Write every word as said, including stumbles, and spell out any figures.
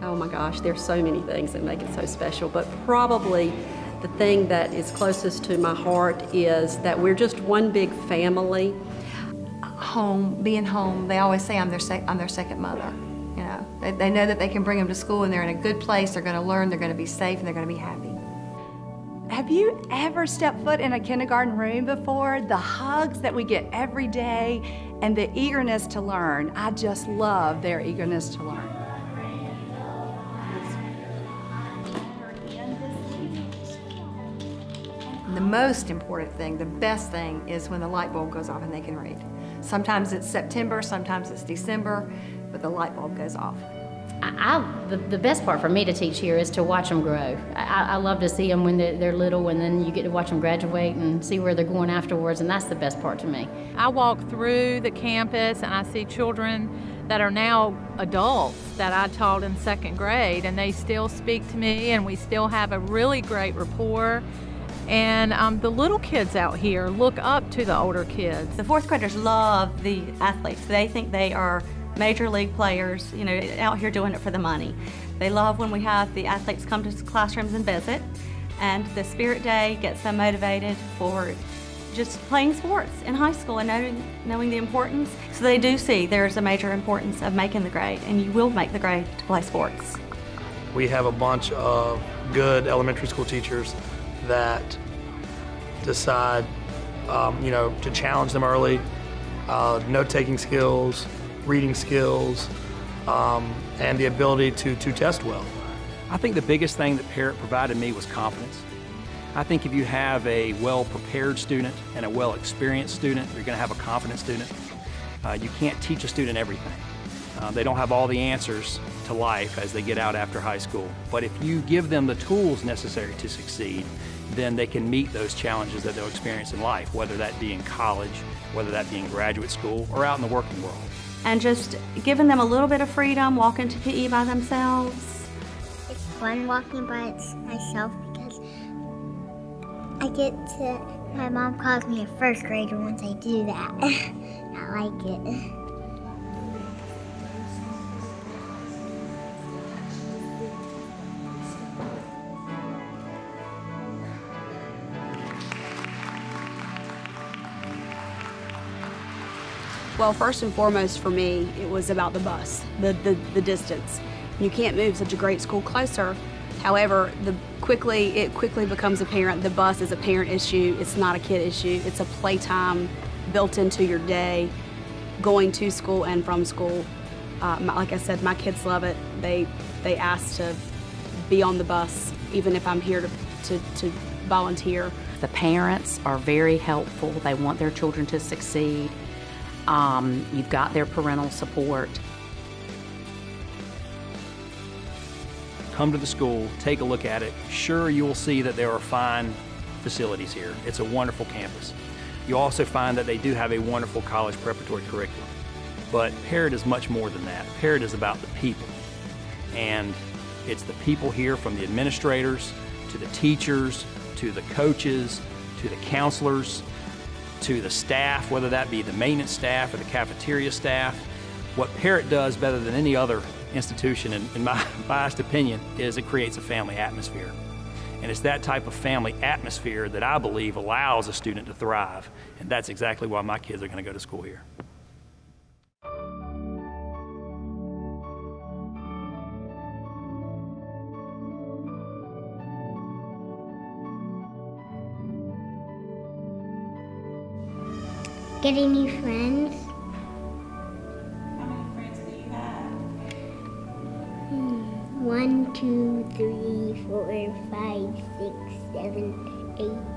Oh my gosh, there's so many things that make it so special, but probably the thing that is closest to my heart is that we're just one big family. Home, being home, they always say I'm their, sec I'm their second mother. You know, they, they know that they can bring them to school and they're in a good place, they're going to learn, they're going to be safe, and they're going to be happy. Have you ever stepped foot in a kindergarten room before? The hugs that we get every day and the eagerness to learn. I just love their eagerness to learn. The most important thing, the best thing, is when the light bulb goes off and they can read. Sometimes it's September, sometimes it's December, but the light bulb goes off. I, I, the, the best part for me to teach here is to watch them grow. I, I love to see them when they're, they're little, and then you get to watch them graduate and see where they're going afterwards, and that's the best part to me. I walk through the campus and I see children that are now adults that I taught in second grade, and they still speak to me, and we still have a really great rapport. And um, the little kids out here look up to the older kids. The fourth graders love the athletes. They think they are major league players, you know, out here doing it for the money. They love when we have the athletes come to classrooms and visit, and the Spirit Day gets them motivated for just playing sports in high school and knowing, knowing the importance. So they do see there's a major importance of making the grade, and you will make the grade to play sports. We have a bunch of good elementary school teachers that decide, um, you know, to challenge them early, uh, note-taking skills, reading skills, um, and the ability to, to test well. I think the biggest thing that Parrott provided me was confidence. I think if you have a well-prepared student and a well-experienced student, you're going to have a confident student. Uh, you can't teach a student everything. Uh, they don't have all the answers to life as they get out after high school. But if you give them the tools necessary to succeed, then they can meet those challenges that they'll experience in life, whether that be in college, whether that be in graduate school, or out in the working world. And just giving them a little bit of freedom, walking to P E by themselves. It's fun walking by myself because I get to, my mom calls me a first grader once I do that. I like it. Well, first and foremost for me, it was about the bus, the, the, the distance. You can't move such a great school closer. However, the quickly it quickly becomes apparent the bus is a parent issue. It's not a kid issue. It's a playtime built into your day, going to school and from school. Uh, my, like I said, my kids love it. They they ask to be on the bus, even if I'm here to, to, to volunteer. The parents are very helpful. They want their children to succeed. Um, you've got their parental support. Come to the school, take a look at it. Sure, you'll see that there are fine facilities here. It's a wonderful campus. You also find that they do have a wonderful college preparatory curriculum. But Parrott is much more than that. Parrott is about the people. And it's the people here, from the administrators, to the teachers, to the coaches, to the counselors, to the staff, whether that be the maintenance staff or the cafeteria staff. What Parrott does better than any other institution, in, in my biased opinion, is it creates a family atmosphere. And it's that type of family atmosphere that I believe allows a student to thrive. And that's exactly why my kids are going to go to school here. Getting new friends. How many friends do you have? Hmm. One, two, three, four, five, six, seven, eight.